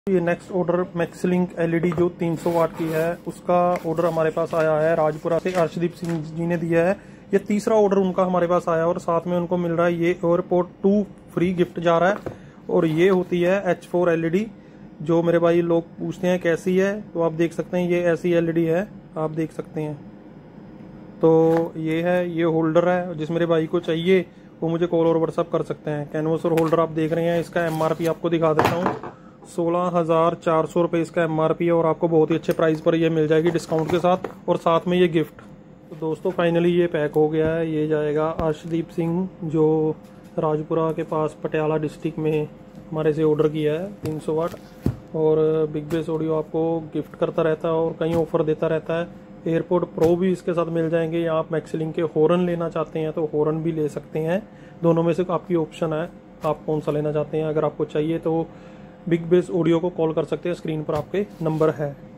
ये next order मैक्सलिंक LED जो 300 वाट की है उसका ऑर्डर हमारे पास आया है। राजपुरा से अर्शदीप सिंह जी ने दिया है। ये तीसरा ऑर्डर उनका हमारे पास आया और साथ में उनको मिल रहा है ये एयरपोर्ट 2 फ्री गिफ्ट जा रहा है। और ये होती है H4 एलईडी जो मेरे भाई लोग पूछते हैं कैसी है, तो आप देख सकते हैं ये ऐसी एलईडी है, आप देख सकते हैं। तो ये है, ये होल्डर है। जिस मेरे भाई को चाहिए वो मुझे कॉल और व्हाट्सअप कर सकते हैं। कैनवस और होल्डर आप देख रहे हैं। इसका एमआरपी आपको दिखा देता हूँ, 16,400 रुपये इसका एमआरपी है और आपको बहुत ही अच्छे प्राइस पर ये मिल जाएगी डिस्काउंट के साथ, और साथ में ये गिफ्ट। तो दोस्तों फाइनली ये पैक हो गया है। ये जाएगा अर्शदीप सिंह जो राजपुरा के पास पटियाला डिस्ट्रिक्ट में हमारे से ऑर्डर किया है 300 वाट। और बिग बेस ऑडियो आपको गिफ्ट करता रहता है और कई ऑफर देता रहता है। एयरपोर्ट प्रो भी इसके साथ मिल जाएंगे, या आप मैक्सलिंक के हॉर्न लेना चाहते हैं तो हॉर्न भी ले सकते हैं। दोनों में से आपकी ऑप्शन है, आप कौन सा लेना चाहते हैं। अगर आपको चाहिए तो बिग बेस ऑडियो को कॉल कर सकते हैं, स्क्रीन पर आपके नंबर है।